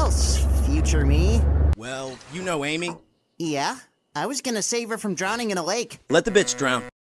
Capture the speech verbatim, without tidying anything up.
else, future me? Well, you know Amy. Yeah, I was gonna save her from drowning in a lake. Let the bitch drown.